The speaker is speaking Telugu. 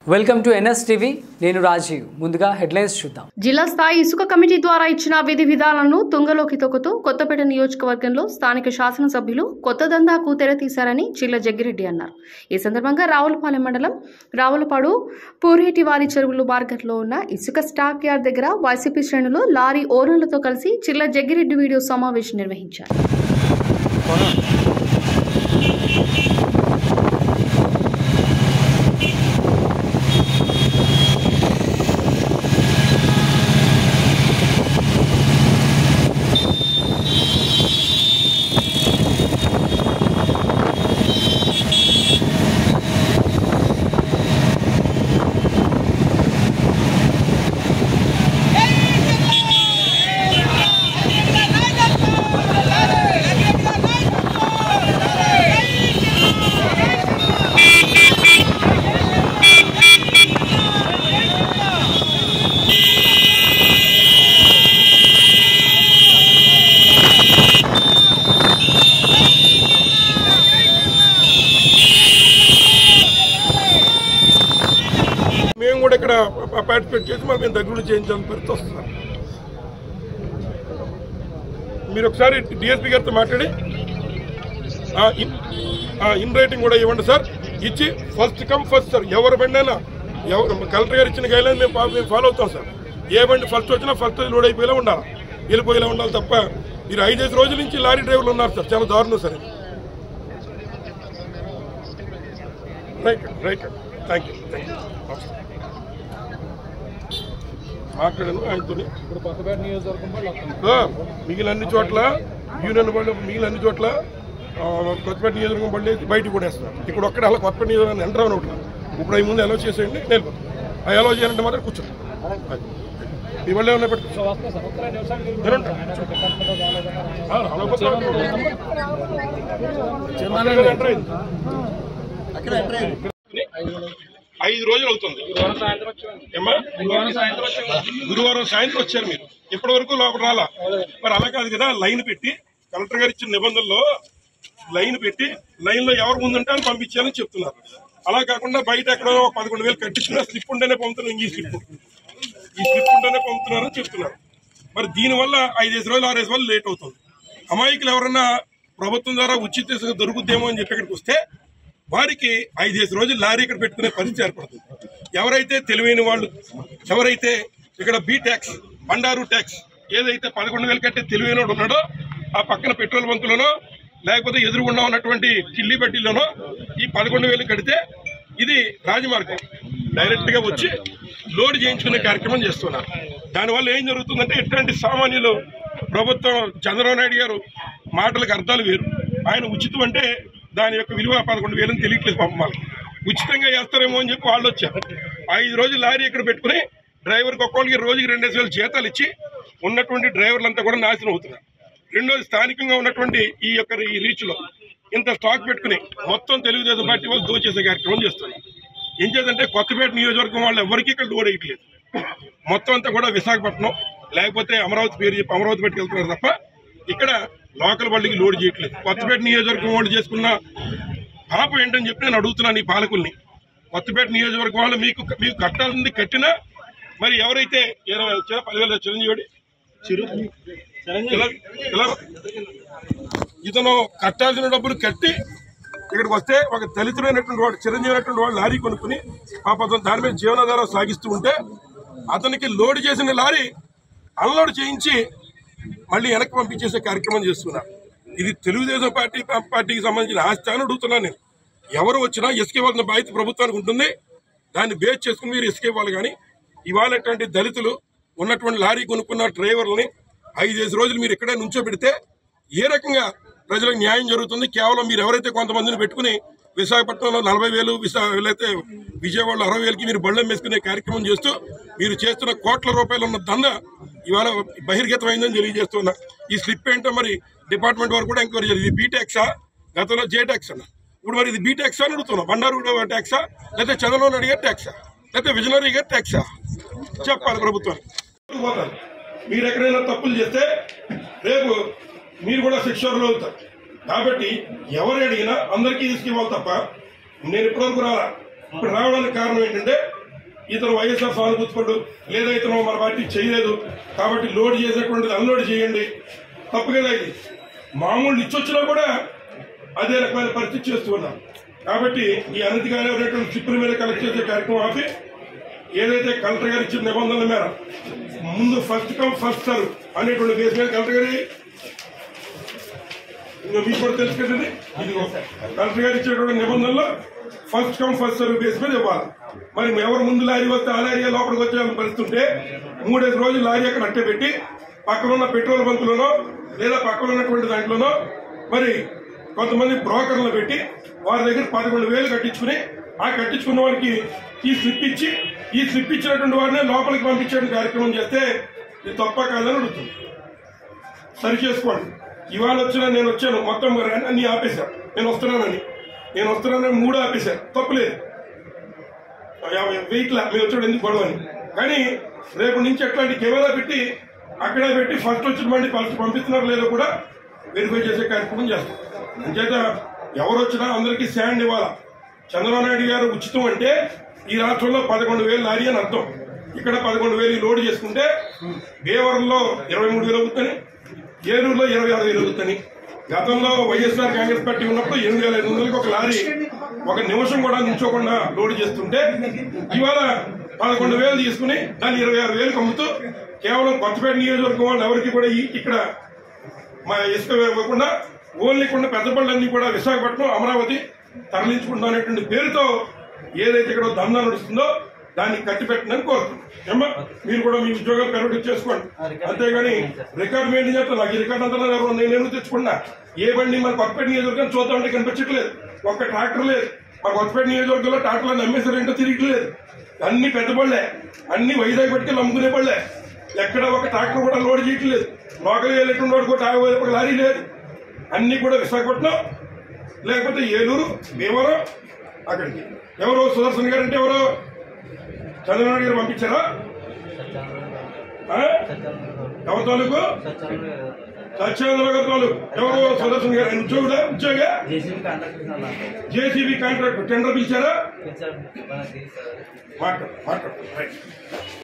వెల్కమ్ టు NSTV నేను రాజీవ్ ముందుగా హెడ్లైన్స్ చూద్దాం. జిల్లా స్థాయి ఇసుక కమిటీ ద్వారా ఇచ్చిన విధి విధానాలను తుంగలోకి తొక్కుతూ కొత్తపేట నియోజకవర్గంలో స్థానిక శాసనసభ్యులు కొత్త దందాకు తెరతీశారని చిల్ల జగ్గిరెడ్డి అన్నారు. ఈ సందర్భంగా రావులపాలెం మండలం రావులపాడు పూరేటివారి చెరువులు మార్కెట్లో ఉన్న ఇసుక స్టాక్ యార్డ్ దగ్గర వైసీపీ శ్రేణులు లారీ ఓనర్లతో కలిసి చిల్ల జగ్గిరెడ్డి వీడియో సమావేశం నిర్వహించారు. మేము కూడా ఇక్కడ పార్టిసిపేట్ చేసి మరి మేము దగ్గర చేయించాలని పరిస్థితి వస్తున్నారు. మీరు ఒకసారి డిఎస్పీ గారితో మాట్లాడి ఇన్ రైటింగ్ కూడా ఇవ్వండి సార్. ఇచ్చి ఫస్ట్ కమ్ ఫస్ట్ సార్. ఎవరు బండి అయినా కలెక్టర్ గారు ఇచ్చిన గైడ్లైన్ మేము ఫాలో అవుతాం సార్. ఏ బండి ఫస్ట్ వచ్చినా ఫస్ట్ లోడ్ అయిపోయేలా ఉండాలి, వెళ్ళిపోయేలా ఉండాలి తప్ప మీరు 5-5 రోజుల నుంచి లారీ డ్రైవర్లు ఉన్నారు సార్. చాలా దారుణం sir. Right right thank you మాట్లాడాను ఆయనతో. మిగిలిన అన్ని చోట్ల యూనియన్ బళ్ళు మిగిలిన అన్ని చోట్ల కొత్తపేట నియోజకవర్గం బళ్ళు బయటకు కూడా వేస్తున్నారు. ఇక్కడ ఒక్కడ అలా కొత్తపేట నియోజకవర్గం ఎంటర్ అని ఒకటి ఇప్పుడు అవి ముందు అలౌ చేసేయండి. నేను ఆ అలౌ చేయాలంటే మాత్రం కూర్చోండి. ఈ బళ్ళు ఏమన్నా పెట్టుకో 5 రోజులు అవుతుంది. గురువారం సాయంత్రం వచ్చారు మీరు. ఇప్పటి వరకు లోపల రాలా. మరి అలా కాదు కదా, లైన్ పెట్టి కలెక్టర్ గారు ఇచ్చిన నిబంధనలో లైన్ పెట్టి లైన్ లో ఎవరు ముందుంటే అని పంపించాలని చెప్తున్నారు. అలా కాకుండా బయట ఎక్కడో 11,000 కట్టించుకున్న స్లిప్ ఉంటేనే పంపుతున్నారు. ఈ స్లిప్ ఉంటేనే పంపుతున్నారని చెప్తున్నారు. మరి దీనివల్ల 5 రోజులు 6 రోజులు లేట్ అవుతుంది. అమాయకులు ఎవరన్నా ప్రభుత్వం ద్వారా ఉచిత ఇసుక దొరుకుద్దేమో అని చెప్పి ఇక్కడికి వస్తే వారికి 5 రోజులు లారీ ఇక్కడ పెట్టుకునే పరిస్థితి ఏర్పడుతుంది. ఎవరైతే తెలివైన వాళ్ళు, ఎవరైతే ఇక్కడ బీ ట్యాక్స్ బండారు ట్యాక్స్ ఏదైతే 11,000 కట్టే తెలివైన వాడు ఉన్నాడో ఆ పక్కన పెట్రోల్ బంకులోనో లేకపోతే ఎదురుగుండా ఉన్నటువంటి కిల్లి బట్టీలోనో ఈ 11,000 కడితే ఇది రాజమార్గం డైరెక్ట్ గా వచ్చి లోడ్ చేయించుకునే కార్యక్రమం చేస్తున్నారు. దానివల్ల ఏం జరుగుతుందంటే ఇట్లాంటి సామాన్యులు ప్రభుత్వం చంద్రబాబు నాయుడు గారు మాటలకు అర్థాలు వేరు. ఆయన ఉచితం అంటే దాని యొక్క విలువ 11,000 అని తెలియట్లేదు పాపం. వాళ్ళకి ఉచితంగా వేస్తారేమో అని చెప్పి వాళ్ళు వచ్చారు. 5 రోజులు లారీ ఇక్కడ పెట్టుకుని డ్రైవర్కి ఒక్కొక్కరికి రోజుకి 2,000 జీతాలు ఇచ్చి ఉన్నటువంటి డ్రైవర్లంతా కూడా నాశనం అవుతున్నారు. రెండోది స్థానికంగా ఉన్నటువంటి ఈ రీచ్ లో ఇంత స్టాక్ పెట్టుకుని మొత్తం తెలుగుదేశం పార్టీ వాళ్ళు దోచేసే కార్యక్రమం చేస్తున్నారు. ఏం చేద్దంటే కొత్తపేట నియోజకవర్గం వాళ్ళు ఎవరికి ఇక్కడ లోడ్ వేయట్లేదు. మొత్తం అంతా కూడా విశాఖపట్నం లేకపోతే అమరావతి పేరు చెప్పి అమరావతి పెట్టుకెళ్తున్నారు తప్ప ఇక్కడ లోకల్ బళ్ళకి లోడ్ చేయట్లేదు. కొత్తపేట నియోజకవర్గం వాళ్ళు చేసుకున్న పాపం ఏంటని చెప్పి నేను అడుగుతున్నాను ఈ పాలకుల్ని. కొత్తపేట నియోజకవర్గం వాళ్ళు మీకు కట్టాల్సింది కట్టినా మరి ఎవరైతే 10,000 చిరంజీవి ఇతను కట్టాల్సిన డబ్బులు కట్టి ఇక్కడికి వస్తే ఒక దళితుడైనటువంటి వాడు చిరంజీవి అయినటువంటి వాడు లారీ కొనుక్కుని పాపం దాని మీద జీవనాధారం సాగిస్తూ ఉంటే అతనికి లోడ్ చేసిన లారీ అన్లోడ్ చేయించి మళ్ళీ వెనక్కి పంపించేసే కార్యక్రమం చేస్తున్నారు. ఇది తెలుగుదేశం పార్టీకి సంబంధించిన ఆస్తి అని అడుగుతున్నాను నేను. ఎవరు వచ్చినా ఇసుకేవాల్సిన బాధ్యత ప్రభుత్వానికి ఉంటుంది. దాన్ని బేస్ చేసుకుని మీరు ఇసుకేవాలి. కానీ ఇవాళ ఎటువంటి దళితులు ఉన్నటువంటి లారీ కొనుక్కున్న డ్రైవర్లని 5 రోజులు మీరు ఇక్కడే నుంచోబెడితే ఏ రకంగా ప్రజలకు న్యాయం జరుగుతుంది? కేవలం మీరు ఎవరైతే కొంతమందిని పెట్టుకుని విశాఖపట్నంలో 40,000 వీళ్ళైతే విజయవాడలో 60,000కి మీరు బళ్ళం వేసుకునే కార్యక్రమం చేస్తూ మీరు చేస్తున్న కోట్ల రూపాయలు ఉన్న దందా ఇవాళ బహిర్గతమైందని తెలియజేస్తున్నా. ఈ స్లిప్ ఏంటో మరి డిపార్ట్మెంట్ వారు కూడా ఎంక్వైరీ చేయాలి. ఇది బీ ట్యాక్సా, గతంలో జే ట్యాక్స్ అన్న, ఇప్పుడు మరి ఇది బీ ట్యాక్సా అని అడుగుతున్నాం. బండారు ట్యాక్సా, లేకపోతే చంద్రబాబు నాయుడు గారి ట్యాక్సా, లేకపోతే విజనరీ గారి ట్యాక్సా చెప్పాలి ప్రభుత్వానికి. మీరు ఎక్కడైనా తప్పులు చేస్తే రేపు మీరు కూడా శిక్షలు అవుతారు. కాబట్టి ఎవరు అడిగినా అందరికీ తీసుకుపోవాలి తప్ప నేను ఇప్పటివరకు రాలా. ఇప్పుడు రావడానికి కారణం ఏంటంటే ఇతను వైఎస్ఆర్ సానుభూతిపడు లేదా ఇతను మన పార్టీ చేయలేదు కాబట్టి లోడ్ చేసేటువంటిది అన్లోడ్ చేయండి, తప్పు కదా ఇది. మామూలు ఇచ్చొచ్చినా కూడా అదే రకమైన పరిస్థితి చేస్తూ ఉన్నాం. కాబట్టి ఈ అనధికారి అనేటువంటి చిప్పుల మీద కలెక్ట్ చేసే కార్యక్రమం ఆపి ఏదైతే కలెక్టర్ గారు ఇచ్చిన నిబంధనల మేర ముందు ఫస్ట్ కమ్ ఫస్ట్ సర్వ్ అనేటువంటి బేస్ మీద కలెక్టర్ గారి మీకు కూడా తెలుసు కదండి, ఇదిగో కలెక్టర్ గారు ఇచ్చేటువంటి నిబంధనలో first come first serve base మీద ఇవ్వాలి. మరి ఎవరు ముందు లారీ వస్తే ఆ లారీ లోపలికి వచ్చే పరిస్థితి ఉంటే 3-5 రోజులు లారీ అక్కడ అట్టే పెట్టి పక్కన ఉన్న పెట్రోల్ బంకులోనో లేదా పక్కన ఉన్నటువంటి దాంట్లోనో మరి కొంతమంది బ్రోకర్లు పెట్టి వారి దగ్గర 11,000 కట్టించుకుని ఆ కట్టించుకున్న వారికి ఈ స్లిప్ ఇచ్చినటువంటి వారిని లోపలికి పంపించే కార్యక్రమం చేస్తే ఇది తప్ప కాదని అడుగుతుంది. సరి చేసుకోండి. ఇవాళ నేను వచ్చాను మొత్తం అన్ని ఆపేశారు. నేను వస్తున్నానని 3 ఆపేశారు, తప్పులేదు. వెయిట్లా మీరు వచ్చాడు ఎందుకు గొడవ అని. కానీ రేపు నుంచి అట్లాంటి కెమెరా పెట్టి అక్కడే పెట్టి ఫస్ట్ వచ్చిన బండి ఫస్ట్ పంపిస్తున్నారు లేదో కూడా వెరిఫై చేసే కార్యక్రమం చేస్తాం. అంచేత ఎవరు వచ్చినా అందరికీ శాండ్ ఇవ్వాలా. చంద్రబాబు నాయుడు గారు ఉచితం అంటే ఈ రాష్ట్రంలో 11,000 లారీ అని అర్థం. ఇక్కడ 11,000 లోడ్ చేసుకుంటే భీమవరంలో 23,000 అవుతుందని, ఏలూరులో 26,000 అవుతుందని. గతంలో వైఎస్ఆర్ కాంగ్రెస్ పార్టీ ఉన్నప్పుడు 8,500 ఒక లారీ ఒక నిమిషం కూడా నిల్చోకుండా లోడ్ చేస్తుంటే ఇవాళ 11,000 తీసుకుని దాన్ని 26,000 అమ్ముతూ కేవలం కొత్తపేట నియోజకవర్గం వాళ్ళు ఎవరికి కూడా ఇక్కడ మా ఇసుక ఇవ్వకుండా ఓన్లీ కొన్ని పెద్ద పళ్ళన్నీ కూడా విశాఖపట్నం అమరావతి తరలించుకుంటాం అనేటువంటి పేరుతో ఏదైతే ఇక్కడ దందా నడుస్తుందో దాన్ని కట్టిపెట్టనని కోరుతున్నాం. ఏమ్మా మీరు కూడా మీ ఉద్యోగాలు కన్వర్ట్ చేసుకోండి. అంతేగాని రికార్డు మెయింటైన్ చేస్తాను. నాకు ఈ రికార్డు అంతా నేను తెచ్చుకున్నా. ఏ బండి మన కొత్తపేట నియోజకవర్గం చూద్దామంటే కనిపించట్లేదు. ఒక్క ట్రాక్టర్ లేదు. మా కొత్తపేట నియోజకవర్గంలో ట్రాక్టర్లను అమ్మేసారు ఏంటో తిరగట్లేదు. అన్ని పెద్ద పళ్ళే, అన్ని వైజాగ్ పట్టుకెళ్ళి అమ్ముకునే పళ్ళే. ఎక్కడ ఒక ట్రాక్టర్ కూడా లోడ్ చేయట్లేదు. లోకల్ వెళ్ళేటువంటి వాడు కూడా 50,000 లారీ లేదు. అన్ని కూడా విశాఖపట్నం లేకపోతే ఏలూరు భీమవరం అక్కడికి. ఎవరు సుదర్శన్ గారు అంటే ఎవరు చంద్రబాబు గారు పంపించారా? ఎవరి తాలూకు సత్యేంద్ర గారి తాలూకు ఎవరు సుదర్శన్ గారు ఉద్యోగ జేసీబీ కాంట్రాక్ట్ టెండర్ పిలిచారా? మాట్లాడు